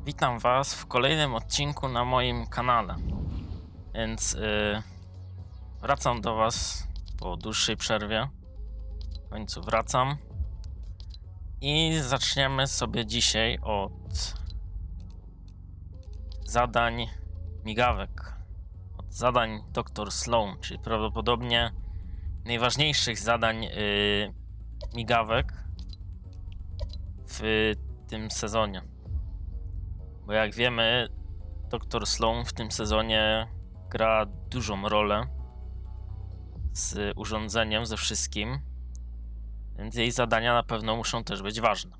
Witam Was w kolejnym odcinku na moim kanale. Więc wracam do Was po dłuższej przerwie. W końcu wracam. I zaczniemy sobie dzisiaj od zadań migawek. Od zadań Dr. Sloan, czyli prawdopodobnie najważniejszych zadań migawek w tym sezonie. Bo jak wiemy, Dr. Sloan w tym sezonie gra dużą rolę z urządzeniem, ze wszystkim, więc jej zadania na pewno muszą też być ważne.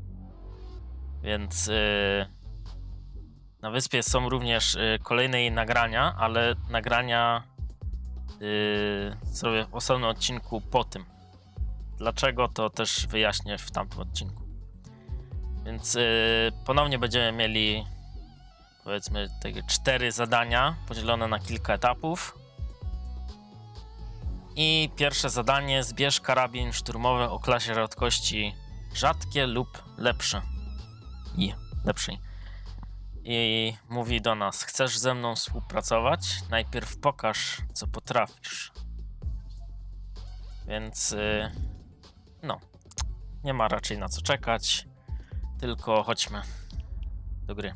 Więc na wyspie są również kolejne jej nagrania, ale nagrania zrobię w osobnym odcinku po tym. Dlaczego, to też wyjaśnię w tamtym odcinku. Więc ponownie będziemy mieli, powiedzmy, takie 4 zadania podzielone na kilka etapów. I pierwsze zadanie: zbierz karabin szturmowy o klasie rzadkości rzadkie lub lepsze. Lepszej. I mówi do nas: chcesz ze mną współpracować? Najpierw pokaż, co potrafisz. Więc no, nie ma raczej na co czekać. Tylko chodźmy do gry.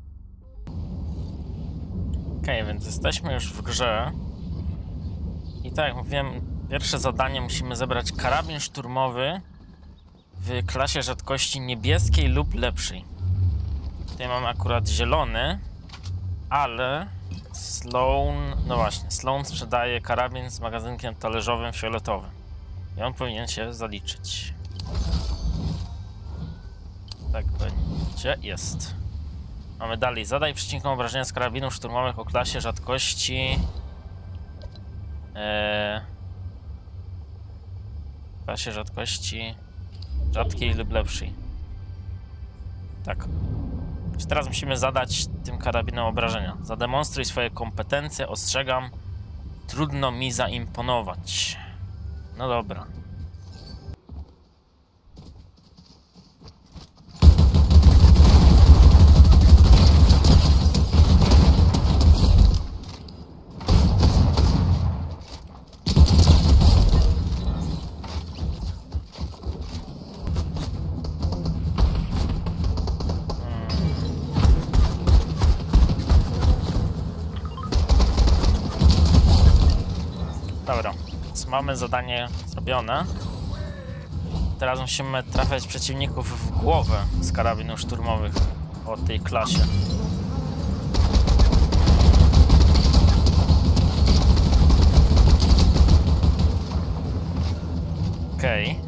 Okej, więc jesteśmy już w grze. I tak jak mówiłem, pierwsze zadanie: musimy zebrać karabin szturmowy w klasie rzadkości niebieskiej lub lepszej. Tutaj mamy akurat zielony, ale Sloan, no właśnie, Sloan sprzedaje karabin z magazynkiem talerzowym fioletowym. I on powinien się zaliczyć. Tak będzie, jest. Mamy dalej: zadaj przeciwnikom obrażenia z karabinów szturmowych o klasie rzadkości rzadkiej lub lepszej. Tak. I teraz musimy zadać tym karabinom obrażenia. Zademonstruj swoje kompetencje, ostrzegam, trudno mi zaimponować. No dobra. Dobra, więc mamy zadanie zrobione. Teraz musimy trafiać przeciwników w głowę z karabinów szturmowych o tej klasie. Okej.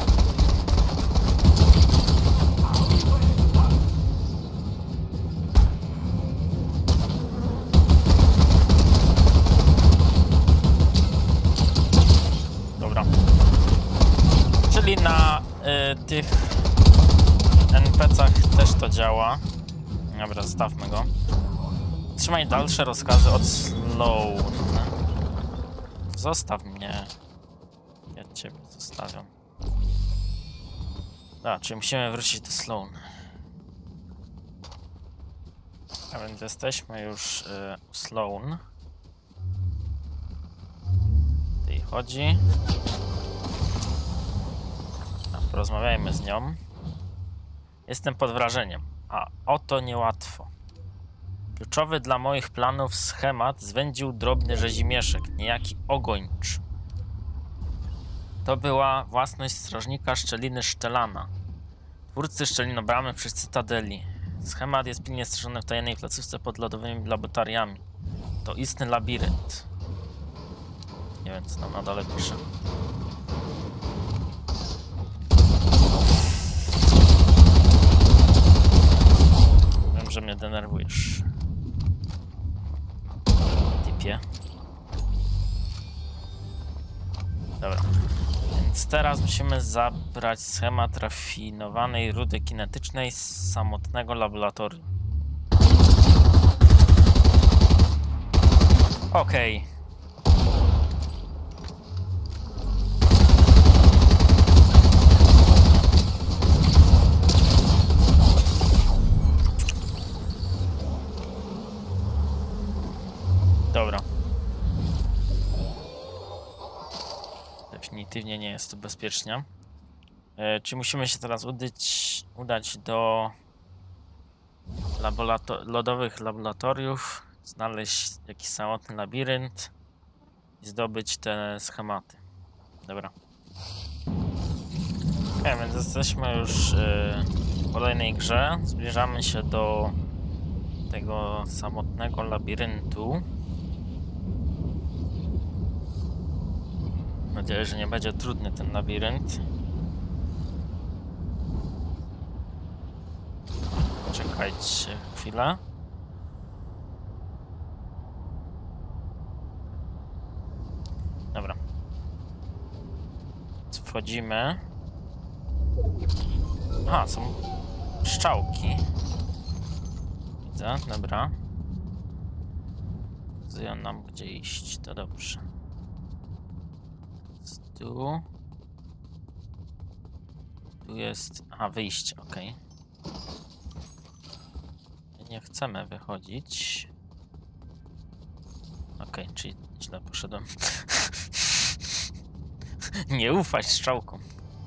Czyli na tych NPC-ach też to działa. Dobra, zostawmy go. Trzymaj dalsze rozkazy od Sloan. Zostaw mnie. Ja ciebie zostawiam. A, czyli musimy wrócić do Sloan. A więc jesteśmy już u Sloan. Tutaj chodzi. Porozmawiajmy z nią. Jestem pod wrażeniem, a oto niełatwo. Kluczowy dla moich planów schemat zwędził drobny rzezimieszek, niejaki Ogończ. To była własność strażnika szczeliny Szczelana, twórcy szczelinobramy przy Cytadeli. Schemat jest pilnie strzeżony w tajemnej placówce pod lodowymi laboratoriami. To istny labirynt. Nie wiem, co nam na dole pisze. Że mnie denerwujesz, typie. Dobra, więc teraz musimy zabrać schemat rafinowanej rudy kinetycznej z samotnego laboratorium. Okej. Dobra. Definitywnie nie jest to bezpiecznie. Czy musimy się teraz udać do lodowych laboratoriów, znaleźć jakiś samotny labirynt i zdobyć te schematy. Dobra. Ok, więc jesteśmy już w kolejnej grze. Zbliżamy się do tego samotnego labiryntu. Mam nadzieję, że nie będzie trudny ten labirynt. Czekajcie chwilę. Dobra. Wchodzimy. Aha, są strzałki. Widzę, dobra. Pokazują nam, gdzie iść, to dobrze. Tu. Tu jest... Aha, wyjście, ok. Nie chcemy wychodzić. Ok, czyli źle poszedłem. Nie ufać strzałkom.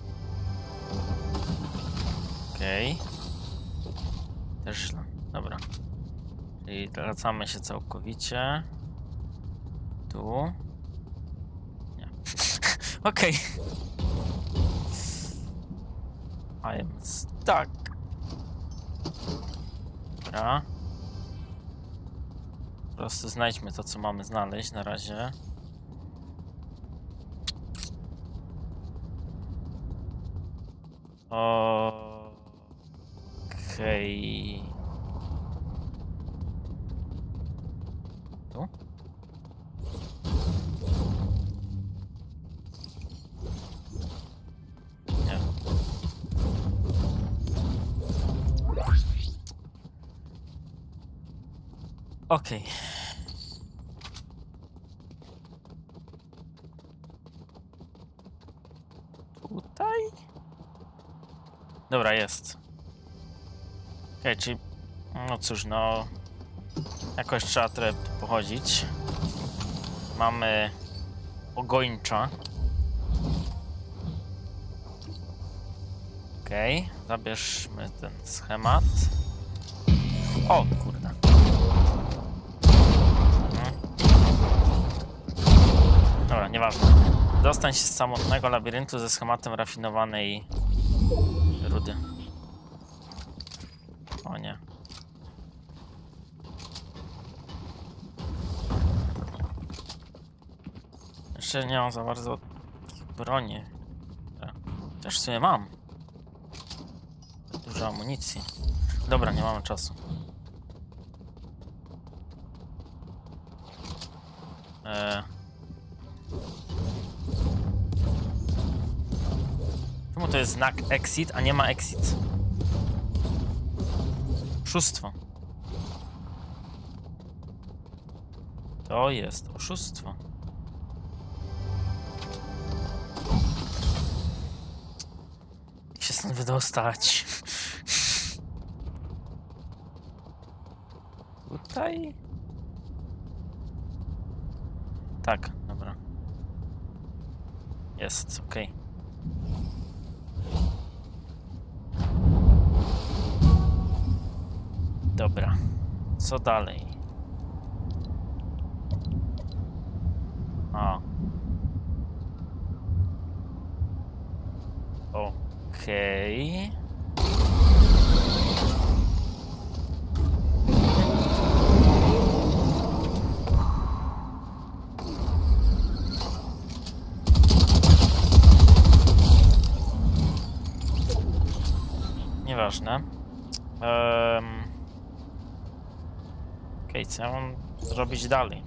Okej. Też źle. Dobra. Czyli wracamy się całkowicie. Tu. Nie. Okej. I am stuck. Dobra. Po prostu znajdźmy to, co mamy znaleźć na razie. Okej. Tu? Nie. Okej. Tutaj? Dobra, jest. Okej, czyli... No cóż, no... Jakoś trzeba trochę pochodzić. Mamy... Ogończa. Okej, zabierzmy ten schemat. O, kurde. Dobra, nieważne. Dostań się z samotnego labiryntu ze schematem rafinowanej rudy. O nie. Jeszcze nie mam za bardzo broni. Też w sumie mam. Dużo amunicji. Dobra, nie mamy czasu. Czemu to jest znak exit, a nie ma exit? Oszustwo. To jest oszustwo. Jak się stąd wydostać? Tutaj? Tak, dobra. Jest, okej. Dobra. Co dalej? A. Okej. Nieważne. Okej, co ja mam zrobić dalej?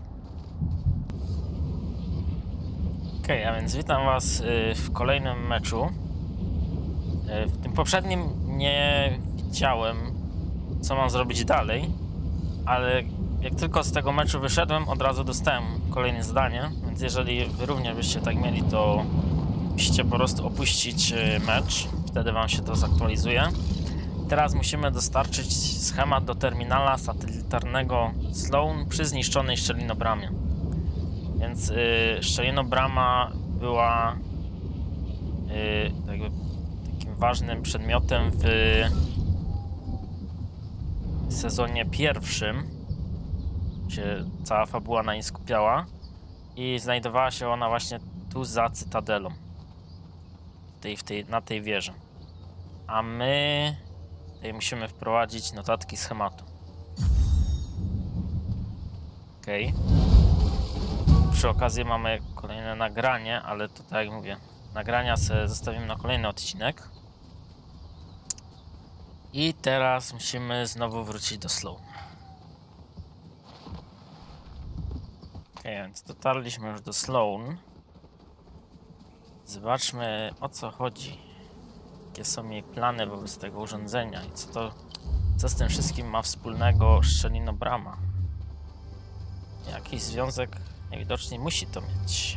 Okej, a więc witam was w kolejnym meczu. W tym poprzednim nie wiedziałem, co mam zrobić dalej, ale jak tylko z tego meczu wyszedłem, od razu dostałem kolejne zadanie, więc jeżeli wy również byście tak mieli, to musicie po prostu opuścić mecz, wtedy wam się to zaktualizuje. Teraz musimy dostarczyć schemat do terminala satelitarnego Sloan przy zniszczonej szczelinobramie. Więc szczelinobrama była jakby takim ważnym przedmiotem w sezonie pierwszym, się cała fabuła na niej skupiała i znajdowała się ona właśnie tu za cytadelą, na tej wieży. A my tutaj musimy wprowadzić notatki schematu. Okej. Przy okazji mamy kolejne nagranie, ale to tak jak mówię, nagrania sobie zostawimy na kolejny odcinek. I teraz musimy znowu wrócić do Sloan. Okej, więc dotarliśmy już do Sloan. Zobaczmy, o co chodzi. Jakie są jej plany wobec tego urządzenia i co z tym wszystkim ma wspólnego szczelinobrama. Jakiś związek najwidoczniej musi to mieć.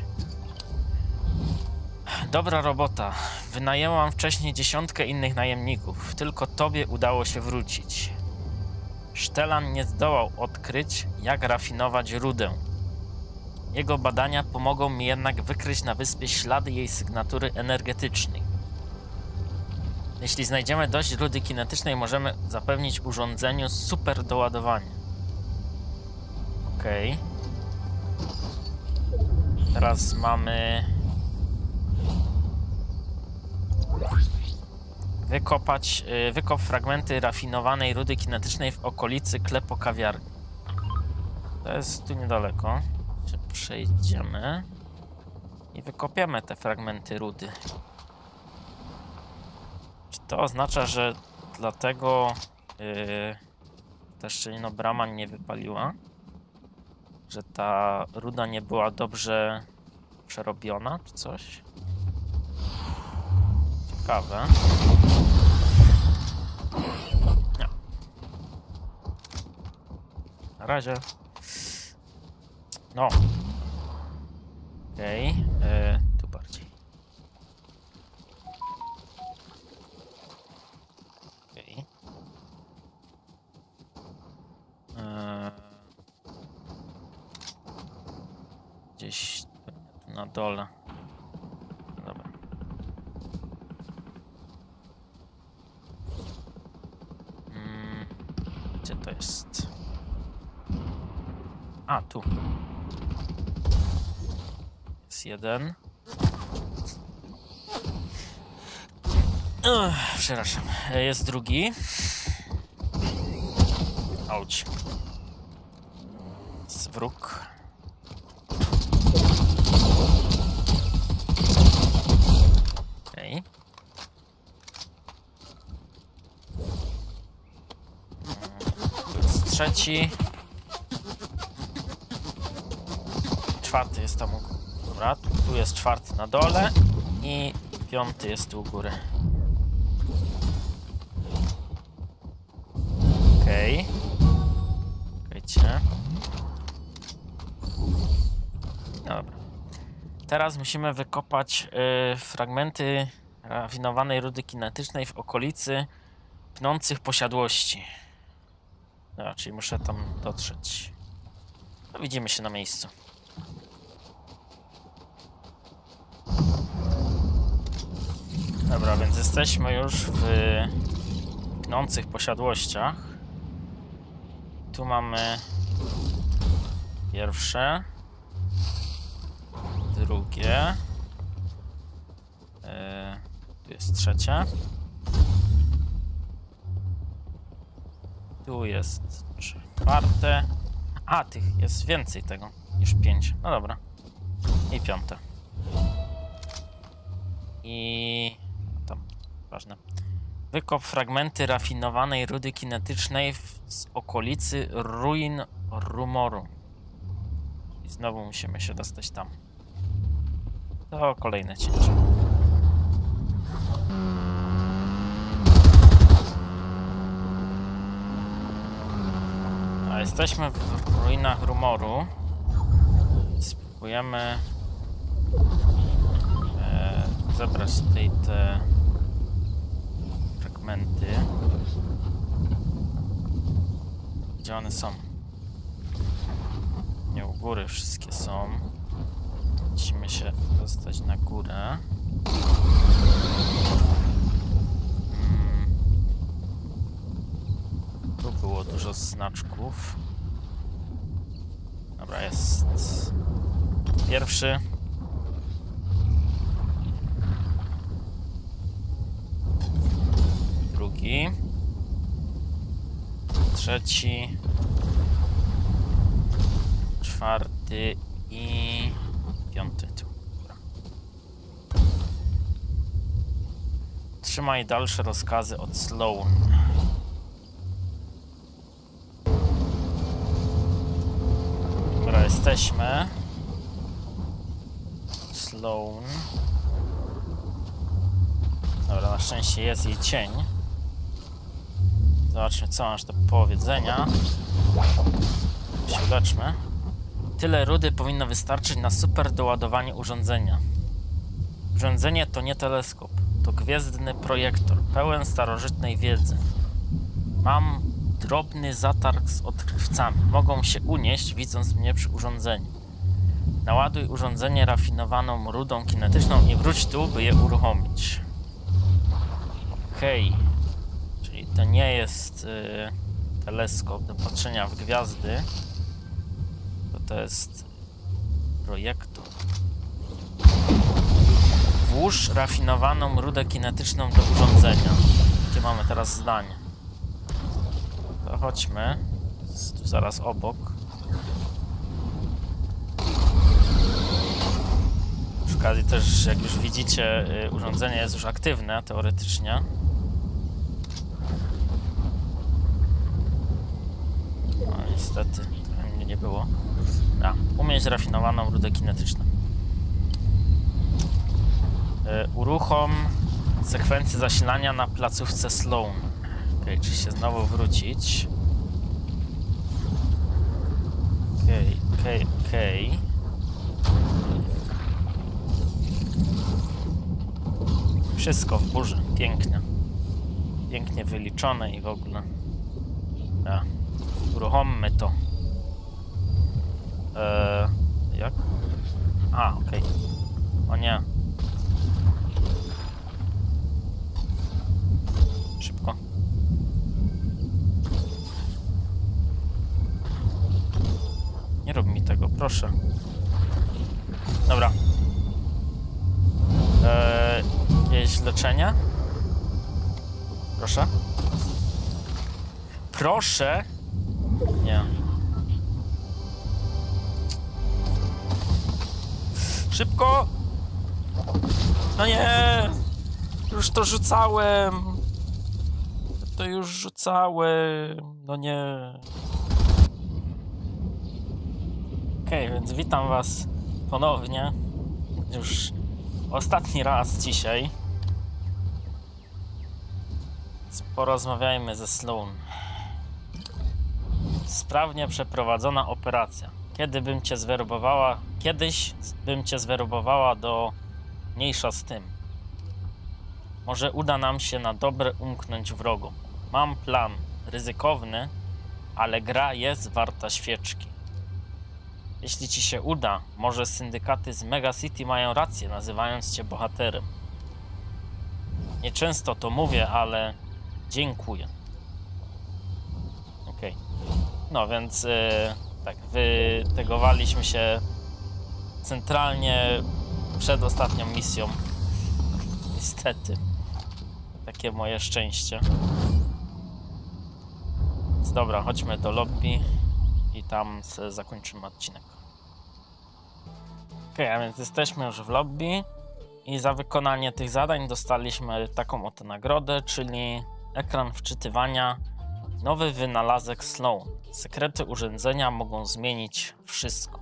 Dobra robota. Wynajęłam wcześniej 10 innych najemników. Tylko tobie udało się wrócić. Sztelan nie zdołał odkryć, jak rafinować rudę. Jego badania pomogą mi jednak wykryć na wyspie ślady jej sygnatury energetycznej. Jeśli znajdziemy dość rudy kinetycznej, możemy zapewnić urządzeniu super doładowanie. Okej. Teraz mamy... Wykop fragmenty rafinowanej rudy kinetycznej w okolicy Klepo-kawiarni. To jest tu niedaleko. Przejdziemy i wykopiemy te fragmenty rudy. Czy to oznacza, że dlatego ta szczelinobrama nie wypaliła? Że ta ruda nie była dobrze przerobiona, czy coś? Ciekawe. Nie. Na razie. No. Okej. Tu bardziej. Okej. Gdzieś tu na dole. Dobra. Gdzie to jest? A, tu. Jest jeden. Przepraszam. Jest drugi. Auć. Jest wróg. Okej. Tu jest trzeci. Czwarty jest tam u góry. Dobra, tu jest czwarty na dole i piąty jest tu u góry. Okej. Czekajcie. Dobra. Teraz musimy wykopać fragmenty rafinowanej rudy kinetycznej w okolicy pnących posiadłości. Dobra, czyli muszę tam dotrzeć. No, widzimy się na miejscu. Dobra, więc jesteśmy już w pnących posiadłościach. Tu mamy pierwsze, drugie, tu jest trzecie, tu jest czwarte, a tych jest więcej tego niż 5, no dobra, i piąte. I tam, ważne. Wykop fragmenty rafinowanej rudy kinetycznej z okolicy ruin Rumoru. I znowu musimy się dostać tam. To kolejne cięcie. A jesteśmy w ruinach Rumoru. Spróbujemy zebrać tutaj te fragmenty. Gdzie one są? Nie, u góry wszystkie są. Musimy się dostać na górę. Tu było dużo znaczków. Dobra, jest pierwszy. Drugi. Trzeci. Czwarty i piąty tu. Dobra. Trzymaj dalsze rozkazy od Sloan. Dobra, jesteśmy. Sloan. Dobra, na szczęście jest jej cień. Zobaczmy, co masz do powiedzenia. Się uleczmy. Tyle rudy powinno wystarczyć na super doładowanie urządzenia. Urządzenie to nie teleskop. To gwiezdny projektor, pełen starożytnej wiedzy. Mam drobny zatarg z odkrywcami. Mogą się unieść, widząc mnie przy urządzeniu. Naładuj urządzenie rafinowaną rudą kinetyczną i wróć tu, by je uruchomić. Okej. Czyli to nie jest teleskop do patrzenia w gwiazdy. To jest projektor. Włóż rafinowaną rudę kinetyczną do urządzenia. Jakie mamy teraz zdanie? To chodźmy. Jest tu zaraz obok. Przy okazji też, jak już widzicie, urządzenie jest już aktywne, teoretycznie. No niestety, trochę mnie nie było. Umieć rafinowaną rudę kinetyczną. Uruchom sekwencję zasilania na placówce Sloan. Okej, czy się znowu wrócić? Okej. Wszystko w burzy. Pięknie. Pięknie wyliczone i w ogóle. Uruchommy to. Jak? Okej. O nie. Szybko. Nie rób mi tego, proszę. Dobra. Jakieś leczenie? Proszę. Proszę. Nie. Szybko! No nie! Już to rzucałem! No nie. Okej, więc witam was ponownie. Już ostatni raz dzisiaj. Porozmawiajmy ze Sloan. Sprawnie przeprowadzona operacja. Kiedyś bym cię zwerbowała do... Mniejsza z tym. Może uda nam się na dobre umknąć wrogom. Mam plan. Ryzykowny, ale gra jest warta świeczki. Jeśli ci się uda, może syndykaty z Mega City mają rację, nazywając cię bohaterem. Nieczęsto to mówię, ale dziękuję. Okej. No więc tak, wytegowaliśmy się centralnie przed ostatnią misją. Niestety. Takie moje szczęście. Więc dobra, chodźmy do lobby i tam zakończymy odcinek. Okej, a więc jesteśmy już w lobby i za wykonanie tych zadań dostaliśmy taką oto nagrodę, czyli ekran wczytywania. Nowy wynalazek Sloan. Sekrety urządzenia mogą zmienić wszystko.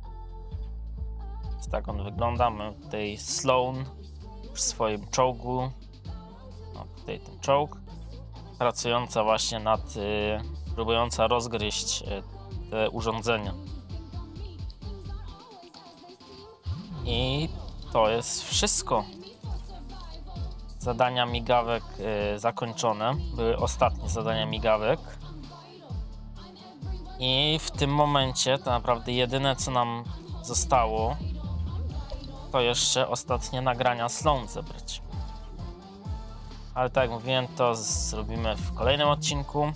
Więc tak on wygląda. Mamy tutaj Sloan w swoim czołgu. No, tutaj ten czołg. Pracująca właśnie nad... próbująca rozgryźć te urządzenia. I to jest wszystko. zadania migawek zakończone. Były ostatnie zadania migawek. I w tym momencie to naprawdę jedyne, co nam zostało, to jeszcze ostatnie nagrania Sloan zebrać. Ale tak jak mówiłem, to zrobimy w kolejnym odcinku.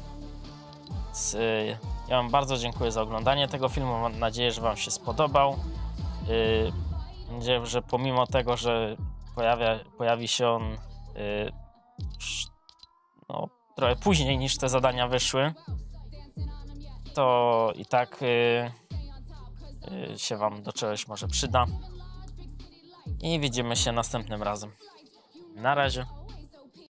Ja wam bardzo dziękuję za oglądanie tego filmu. Mam nadzieję, że wam się spodobał. Mam nadzieję, że pomimo tego, że pojawi się on no, trochę później niż te zadania wyszły, to i tak się wam do czegoś może przyda. I widzimy się następnym razem. Na razie.